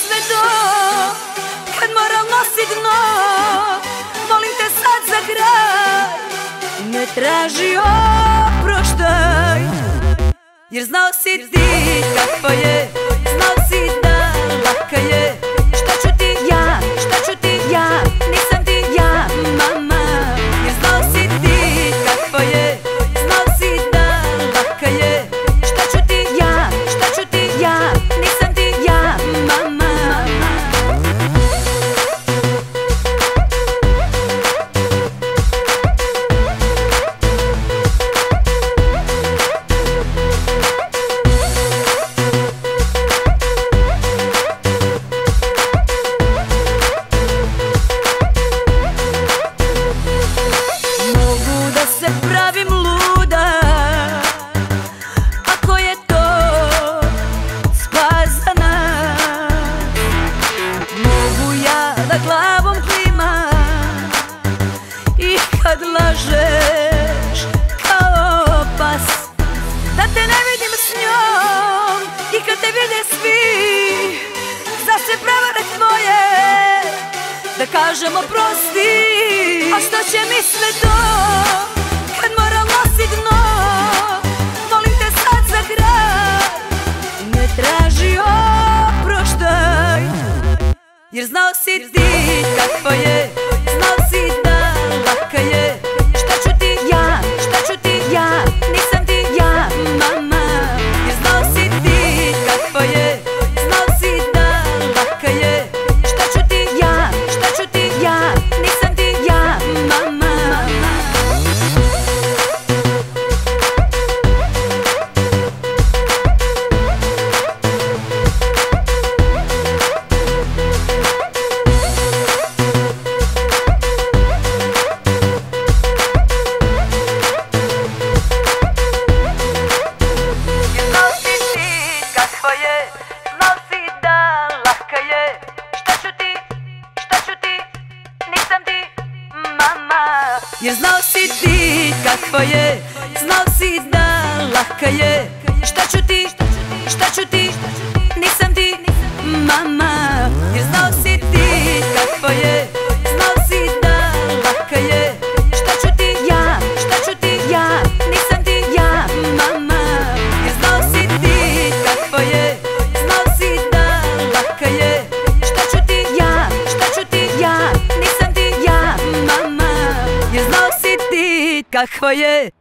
sve to, kad moram nosit dno, molim te sad za kraj, ne traži oproštaj. Jer znao si ti kakva je, znao si da laka je. Šta ću ti ja, šta ću ti ja, nisam ti ja, mama. Jer znao si ti kakva je, znao si da laka je. Šta ću ti ja, šta ću ti ja, nisam ti ja, mama. Pravim luda, ako je to spas za nas. Mogu ja da glavom klimam i kad lažeš kao pas, da te ne vidim s njom i kad te vide svi, za sve prevare tvoje da kažemo prosti. A što će mi sve to kad moram nosit dno, molim te sad za kraj, ne traži oproštaj. Jer znao si ti kakva je, znao si da laka je. Šta ću ti ja, šta ću ti ja, nisam ti ja, mama. Jer znao si ti kakva je, znao si da laka je. Šta ću ti ja, šta ću ti ja, nisam ti ja, mama. Jer znao si ti kakva je, znao si da laka je. Šta ću ti, šta ću ti, nisam ti, mama. Jer znao si ti kakva je, znao si da laka je. Šta ću ti ja, šta ću ti ja, nisam ti ja, mama. Jer znao si ti kakva je, znao si da laka je. Šta ću ti ja, šta ću ti ja, nisam ti ja, mama. Jer znao si ti kakva je.